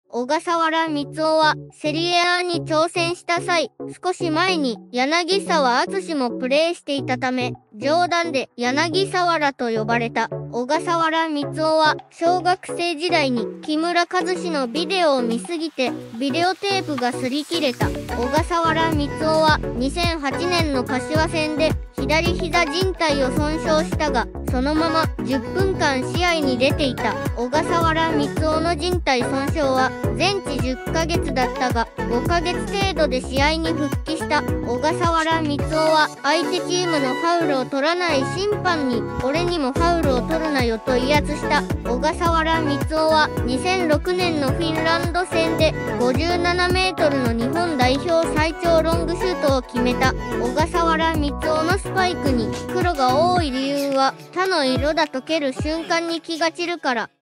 小笠原光雄はセリエ A に挑戦した際、少し前に柳沢敦もプレーしていたため、冗談で柳沢と呼ばれた。小笠原光雄は小学生時代に木村和志のビデオを見すぎてビデオテープが擦り切れた。小笠原光雄は2008年の柏戦で左膝靭帯を損傷したが、そのまま10分間試合に出ていた。小笠原光雄の靭帯損傷は全治10ヶ月だったが、5ヶ月程度で試合に復帰した。小笠原光雄は相手チームのファウルを取らない審判に、俺にもファウルを取るなよと威圧した。小笠原光雄は2006年のフィンランド戦で57メートルの日本代表最長ロングシュートを決めた。小笠原光雄のスパイクに黒が多い理由は、他の色だと蹴る瞬間に気が散るから。